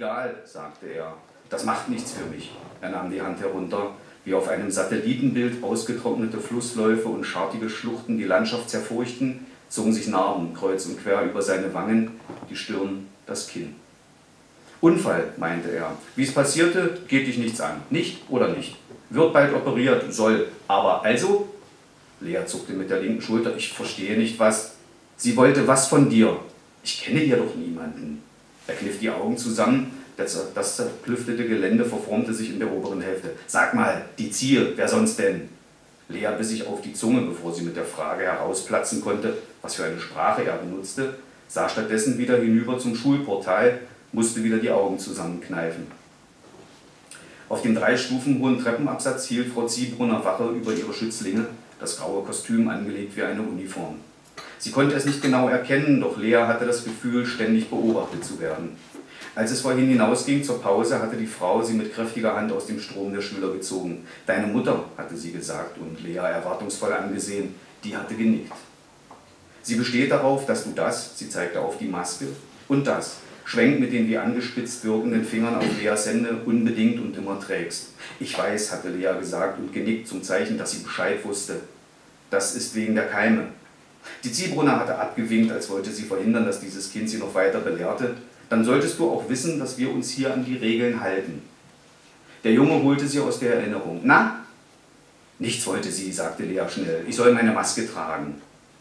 egal, sagte er. Das macht nichts für mich. Er nahm die Hand herunter, wie auf einem Satellitenbild ausgetrocknete Flussläufe und schartige Schluchten die Landschaft zerfurchten, zogen sich Narben kreuz und quer über seine Wangen, die Stirn, das Kinn. Unfall, meinte er. Wie es passierte, geht dich nichts an. Nicht oder nicht. Wird bald operiert, soll. Aber also? Lea zuckte mit der linken Schulter. Ich verstehe nicht, was. Sie wollte was von dir. Ich kenne hier doch niemanden. Er kniff die Augen zusammen. Das zerklüftete Gelände verformte sich in der oberen Hälfte. Sag mal, die Zier, wer sonst denn? Lea biss sich auf die Zunge, bevor sie mit der Frage herausplatzen konnte, was für eine Sprache er benutzte, sah stattdessen wieder hinüber zum Schulportal, musste wieder die Augen zusammenkneifen. Auf dem 3 Stufen hohen Treppenabsatz hielt Frau Ziebrunner Wache über ihre Schützlinge, das graue Kostüm angelegt wie eine Uniform. Sie konnte es nicht genau erkennen, doch Lea hatte das Gefühl, ständig beobachtet zu werden. Als es vorhin hinausging zur Pause, hatte die Frau sie mit kräftiger Hand aus dem Strom der Schüler gezogen. Deine Mutter, hatte sie gesagt und Lea erwartungsvoll angesehen, die hatte genickt. Sie besteht darauf, dass du das, sie zeigte auf die Maske, und das, schwenkt mit den wie angespitzt wirkenden Fingern auf Leas Hände, unbedingt und immer trägst. Ich weiß, hatte Lea gesagt und genickt zum Zeichen, dass sie Bescheid wusste. Das ist wegen der Keime. Die Ziehbrunner hatte abgewinkt, als wollte sie verhindern, dass dieses Kind sie noch weiter belehrte. Dann solltest du auch wissen, dass wir uns hier an die Regeln halten. Der Junge holte sie aus der Erinnerung. Na? Nichts wollte sie, sagte Lea schnell. Ich soll meine Maske tragen.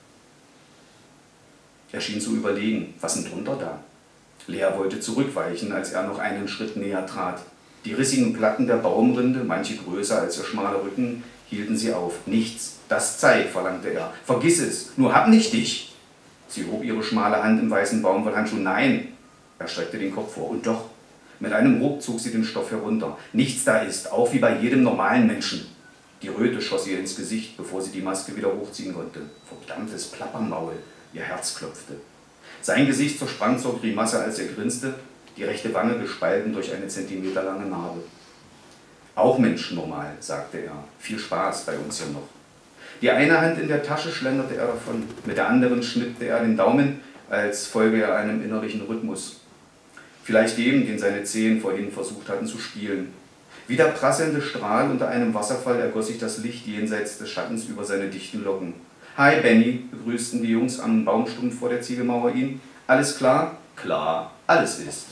Er schien zu überlegen. Was denn drunter da? Lea wollte zurückweichen, als er noch einen Schritt näher trat. Die rissigen Platten der Baumrinde, manche größer als ihr schmaler Rücken, hielten sie auf. Nichts. Das zeig, verlangte er. Vergiss es. Nur hab nicht dich. Sie hob ihre schmale Hand im weißen Baumwollhandschuh. Nein. Er streckte den Kopf vor. Und doch. Mit einem Ruck zog sie den Stoff herunter. Nichts da ist, auch wie bei jedem normalen Menschen. Die Röte schoss ihr ins Gesicht, bevor sie die Maske wieder hochziehen konnte. Verdammtes Plappermaul. Ihr Herz klopfte. Sein Gesicht zersprang zur Grimasse, als er grinste, die rechte Wange gespalten durch eine zentimeterlange Narbe. Auch menschennormal, sagte er. Viel Spaß bei uns hier noch. Die eine Hand in der Tasche schlenderte er davon. Mit der anderen schnippte er den Daumen, als folge er einem innerlichen Rhythmus. Vielleicht dem, den seine Zehen vorhin versucht hatten zu spielen. Wie der prasselnde Strahl unter einem Wasserfall ergoss sich das Licht jenseits des Schattens über seine dichten Locken. Hi, Benny, begrüßten die Jungs am Baumstumpf vor der Ziegelmauer ihn. Alles klar? Klar, alles ist.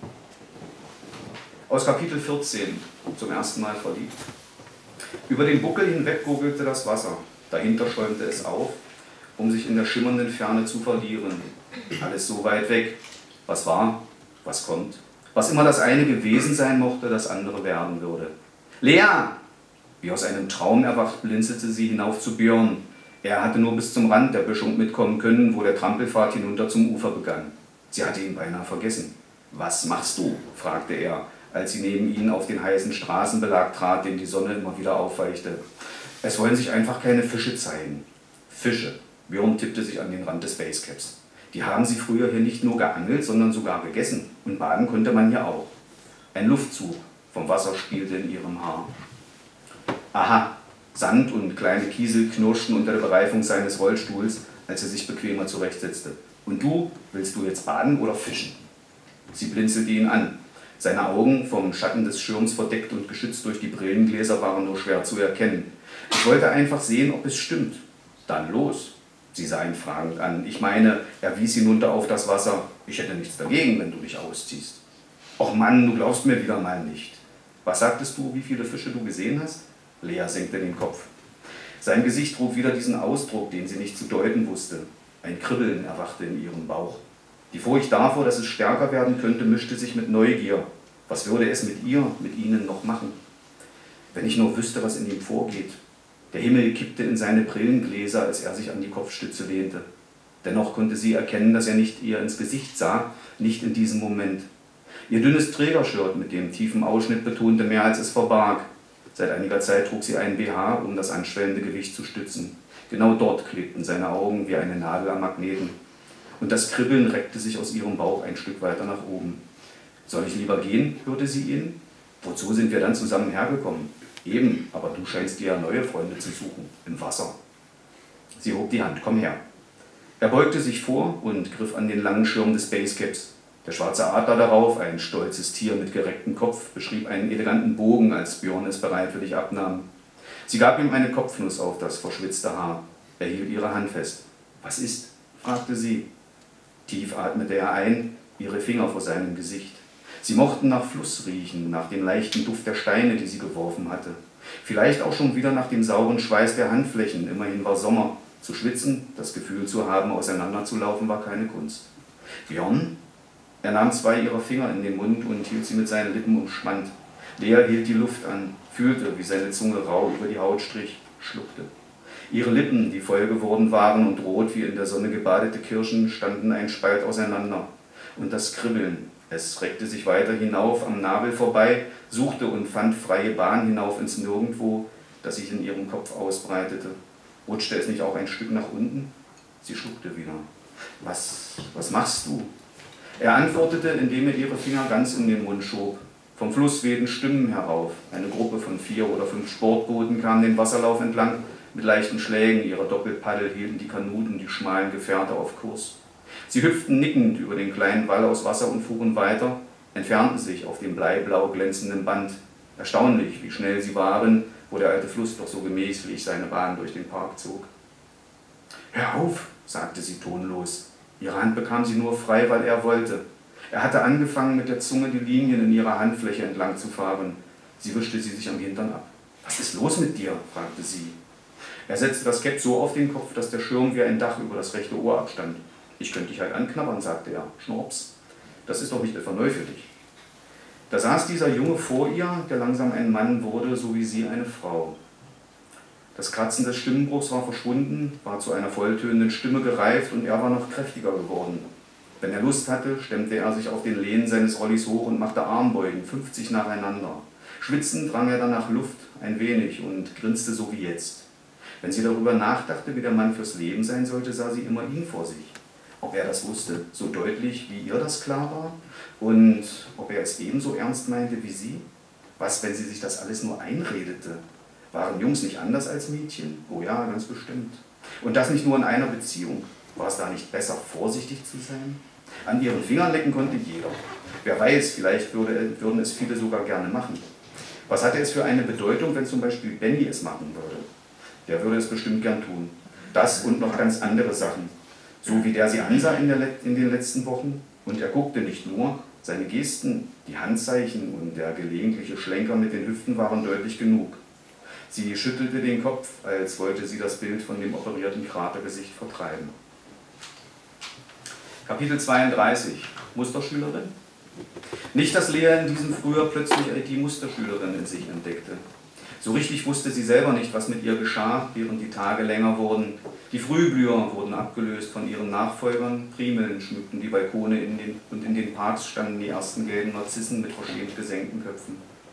Aus Kapitel 14, zum ersten Mal verliebt. Über den Buckel hinweg gurgelte das Wasser. Dahinter schäumte es auf, um sich in der schimmernden Ferne zu verlieren. Alles so weit weg. Was war? Was kommt? Was immer das eine gewesen sein mochte, das andere werden würde. Lea! Wie aus einem Traum erwacht, blinzelte sie hinauf zu Björn. Er hatte nur bis zum Rand der Böschung mitkommen können, wo der Trampelpfad hinunter zum Ufer begann. Sie hatte ihn beinahe vergessen. Was machst du? Fragte er, als sie neben ihn auf den heißen Straßenbelag trat, den die Sonne immer wieder aufweichte. Es wollen sich einfach keine Fische zeigen. Fische. Björn tippte sich an den Rand des Basecaps. Die haben sie früher hier nicht nur geangelt, sondern sogar gegessen. Und baden konnte man hier auch. Ein Luftzug vom Wasser spielte in ihrem Haar. Aha, Sand und kleine Kiesel knirschten unter der Bereifung seines Rollstuhls, als er sich bequemer zurechtsetzte. Und du, willst du jetzt baden oder fischen? Sie blinzelte ihn an. Seine Augen, vom Schatten des Schirms verdeckt und geschützt durch die Brillengläser, waren nur schwer zu erkennen. Ich wollte einfach sehen, ob es stimmt. Dann los. Sie sah ihn fragend an. Ich meine, er wies hinunter auf das Wasser. Ich hätte nichts dagegen, wenn du dich ausziehst. Och Mann, du glaubst mir wieder mal nicht. Was sagtest du, wie viele Fische du gesehen hast? Lea senkte den Kopf. Sein Gesicht trug wieder diesen Ausdruck, den sie nicht zu deuten wusste. Ein Kribbeln erwachte in ihrem Bauch. Die Furcht davor, dass es stärker werden könnte, mischte sich mit Neugier. Was würde es mit ihr, mit ihnen noch machen? Wenn ich nur wüsste, was in ihm vorgeht. Der Himmel kippte in seine Brillengläser, als er sich an die Kopfstütze lehnte. Dennoch konnte sie erkennen, dass er nicht ihr ins Gesicht sah, nicht in diesem Moment. Ihr dünnes Trägershirt mit dem tiefen Ausschnitt betonte mehr, als es verbarg. Seit einiger Zeit trug sie einen BH, um das anschwellende Gewicht zu stützen. Genau dort klebten seine Augen wie eine Nadel am Magneten. Und das Kribbeln reckte sich aus ihrem Bauch ein Stück weiter nach oben. Soll ich lieber gehen, hörte sie ihn. Wozu sind wir dann zusammen hergekommen? Eben, aber du scheinst dir ja neue Freunde zu suchen, im Wasser. Sie hob die Hand, komm her. Er beugte sich vor und griff an den langen Schirm des Basecaps. Der schwarze Adler darauf, ein stolzes Tier mit gerecktem Kopf, beschrieb einen eleganten Bogen, als Björn es bereitwillig abnahm. Sie gab ihm eine Kopfnuss auf das verschwitzte Haar. Er hielt ihre Hand fest. »Was ist?« fragte sie. Tief atmete er ein, ihre Finger vor seinem Gesicht. Sie mochten nach Fluss riechen, nach dem leichten Duft der Steine, die sie geworfen hatte. Vielleicht auch schon wieder nach dem sauren Schweiß der Handflächen, immerhin war Sommer. Zu schwitzen, das Gefühl zu haben, auseinanderzulaufen, war keine Kunst. »Björn?« Er nahm 2 ihrer Finger in den Mund und hielt sie mit seinen Lippen umspannt. Lea hielt die Luft an, fühlte, wie seine Zunge rau über die Haut strich, schluckte. Ihre Lippen, die voll geworden waren und rot wie in der Sonne gebadete Kirschen, standen ein Spalt auseinander. Und das Kribbeln, es reckte sich weiter hinauf am Nabel vorbei, suchte und fand freie Bahn hinauf ins Nirgendwo, das sich in ihrem Kopf ausbreitete. Rutschte es nicht auch ein Stück nach unten? Sie schluckte wieder. Was machst du?« Er antwortete, indem er ihre Finger ganz in den Mund schob. Vom Fluss wehten Stimmen herauf. Eine Gruppe von 4 oder 5 Sportbooten kam den Wasserlauf entlang. Mit leichten Schlägen ihrer Doppelpaddel hielten die Kanuten die schmalen Gefährte auf Kurs. Sie hüpften nickend über den kleinen Wall aus Wasser und fuhren weiter, entfernten sich auf dem bleiblau glänzenden Band. Erstaunlich, wie schnell sie waren, wo der alte Fluss doch so gemächlich seine Bahn durch den Park zog. »Hör auf«, sagte sie tonlos. Ihre Hand bekam sie nur frei, weil er wollte. Er hatte angefangen, mit der Zunge die Linien in ihrer Handfläche entlang zu fahren. Sie wischte sie sich am Hintern ab. »Was ist los mit dir?« fragte sie. Er setzte das Cap so auf den Kopf, dass der Schirm wie ein Dach über das rechte Ohr abstand. »Ich könnte dich halt anknabbern«, sagte er. »Schnorps. Das ist doch nicht etwa neu für dich.« Da saß dieser Junge vor ihr, der langsam ein Mann wurde, so wie sie eine Frau. Das Kratzen des Stimmenbruchs war verschwunden, war zu einer volltönenden Stimme gereift und er war noch kräftiger geworden. Wenn er Lust hatte, stemmte er sich auf den Lehnen seines Rollis hoch und machte Armbeugen, 50 nacheinander. Schwitzend drang er dann nach Luft, ein wenig, und grinste so wie jetzt. Wenn sie darüber nachdachte, wie der Mann fürs Leben sein sollte, sah sie immer ihn vor sich. Ob er das wusste, so deutlich, wie ihr das klar war? Und ob er es ebenso ernst meinte wie sie? Was, wenn sie sich das alles nur einredete? Waren Jungs nicht anders als Mädchen? Oh ja, ganz bestimmt. Und das nicht nur in einer Beziehung. War es da nicht besser, vorsichtig zu sein? An ihren Fingern lecken konnte jeder. Wer weiß, vielleicht würden es viele sogar gerne machen. Was hatte es für eine Bedeutung, wenn zum Beispiel Benny es machen würde? Der würde es bestimmt gern tun. Das und noch ganz andere Sachen. So wie der sie ansah in den letzten Wochen. Und er guckte nicht nur, seine Gesten, die Handzeichen und der gelegentliche Schlenker mit den Hüften waren deutlich genug. Sie schüttelte den Kopf, als wollte sie das Bild von dem operierten Kratergesicht vertreiben. Kapitel 32. Musterschülerin? Nicht, dass Lea in diesem Frühjahr plötzlich die Musterschülerin in sich entdeckte. So richtig wusste sie selber nicht, was mit ihr geschah, während die Tage länger wurden. Die Frühblüher wurden abgelöst von ihren Nachfolgern, Primeln schmückten die Balkone und in den Parks standen die ersten gelben Narzissen mit verschämt gesenkten Köpfen.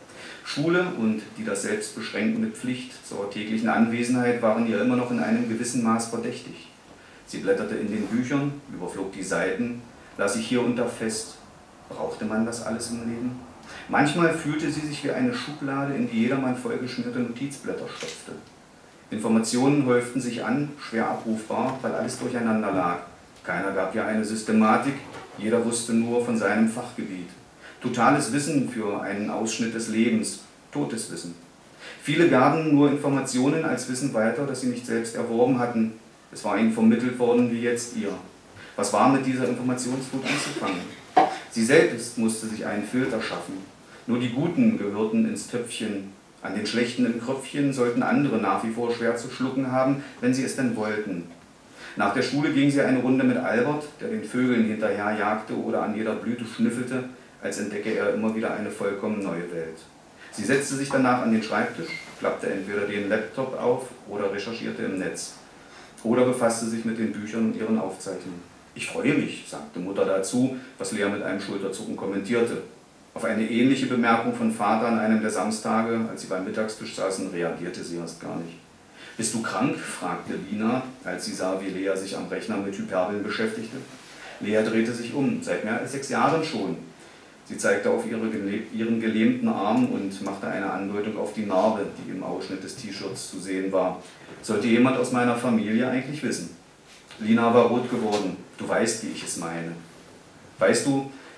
Schule und die das Selbstbeschränken mit Pflicht zur täglichen Anwesenheit waren ihr immer noch in einem gewissen Maß verdächtig. Sie blätterte in den Büchern, überflog die Seiten, las sich hier und da fest. Brauchte man das alles im Leben? Manchmal fühlte sie sich wie eine Schublade, in die jedermann vollgeschmierte Notizblätter stopfte. Informationen häuften sich an, schwer abrufbar, weil alles durcheinander lag. Keiner gab ihr eine Systematik, jeder wusste nur von seinem Fachgebiet. Totales Wissen für einen Ausschnitt des Lebens, totes Wissen. Viele gaben nur Informationen als Wissen weiter, das sie nicht selbst erworben hatten. Es war ihnen vermittelt worden wie jetzt ihr. Was war mit dieser Informationsflut anzufangen? Sie selbst musste sich einen Filter schaffen. Nur die Guten gehörten ins Töpfchen. An den Schlechten im Kröpfchen sollten andere nach wie vor schwer zu schlucken haben, wenn sie es denn wollten. Nach der Schule ging sie eine Runde mit Albert, der den Vögeln hinterherjagte oder an jeder Blüte schnüffelte, als entdecke er immer wieder eine vollkommen neue Welt. Sie setzte sich danach an den Schreibtisch, klappte entweder den Laptop auf oder recherchierte im Netz. Oder befasste sich mit den Büchern und ihren Aufzeichnungen. »Ich freue mich«, sagte Mutter dazu, was Lea mit einem Schulterzucken kommentierte. Auf eine ähnliche Bemerkung von Vater an einem der Samstage, als sie beim Mittagstisch saßen, reagierte sie erst gar nicht. »Bist du krank?« fragte Lina, als sie sah, wie Lea sich am Rechner mit Hyperbeln beschäftigte. Lea drehte sich um, seit mehr als 6 Jahren schon. Sie zeigte auf ihren gelähmten Arm und machte eine Andeutung auf die Narbe, die im Ausschnitt des T-Shirts zu sehen war. Sollte jemand aus meiner Familie eigentlich wissen? Lina war rot geworden. Du weißt, wie ich es meine. Weißt du,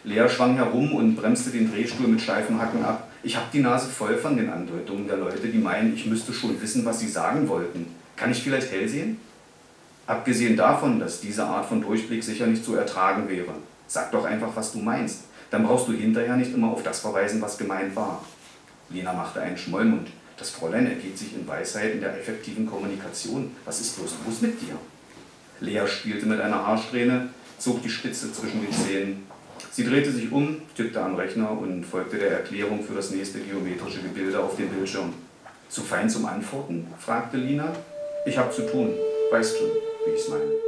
Lea schwang herum und bremste den Drehstuhl mit steifen Hacken ab. Ich habe die Nase voll von den Andeutungen der Leute, die meinen, ich müsste schon wissen, was sie sagen wollten. Kann ich vielleicht hell sehen? Abgesehen davon, dass diese Art von Durchblick sicher nicht zu ertragen wäre. Sag doch einfach, was du meinst. Dann brauchst du hinterher nicht immer auf das verweisen, was gemeint war. Lena machte einen Schmollmund. Das Fräulein ergeht sich in Weisheit in der effektiven Kommunikation. Was ist bloß los mit dir? Lea spielte mit einer Haarsträhne, zog die Spitze zwischen den Zähnen. Sie drehte sich um, tippte am Rechner und folgte der Erklärung für das nächste geometrische Gebilde auf dem Bildschirm. Zu fein zum Antworten? Fragte Lina. Ich habe zu tun. Weißt schon, wie ich's meine.